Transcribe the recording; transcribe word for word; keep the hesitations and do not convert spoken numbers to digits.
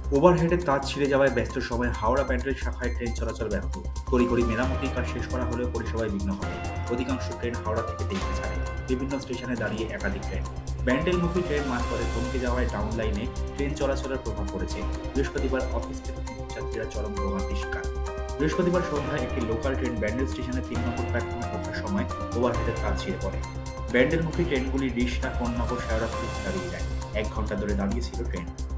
ওভারহেডের তার ছিঁড়ে যাওয়ায় ব্যস্ত সময়ে হাওড়া ব্যান্ডেল শাখায় ট্রেন চলাচল ব্যাহত। তড়িঘড়ি মেরামতির কাজ শেষ করা হলেও পরিষেবায় বিঘ্ন ঘটে। অধিকাংশ ট্রেন হাওড়া থেকে দেখতে ছাড়ে। বিভিন্ন স্টেশনে দাঁড়িয়ে একাধিক ট্রেন। ব্যান্ডেলমুখী ট্রেন মাঝপথে থমকে যাওয়ায় ডাউন লাইনে ট্রেন চলাচলের প্রভাব পড়েছে। বৃহস্পতিবার অফিস থেকে যাত্রীরা চরম ভোগান্তির শিকার। বৃহস্পতিবার সন্ধ্যায় একটি লোকাল ট্রেন ব্যান্ডেল স্টেশনে তিন নম্বর প্ল্যাটফর্মে ওঠার সময় ওভারহেডের তার ছিঁড়ে পড়ে। ব্যান্ডেলমুখী ট্রেনগুলি রিষ্টা, কোন্নগর, শেওড়াফুলি দাঁড়িয়ে যায়। এক ঘন্টা ধরে দাঁড়িয়েছিল ট্রেন।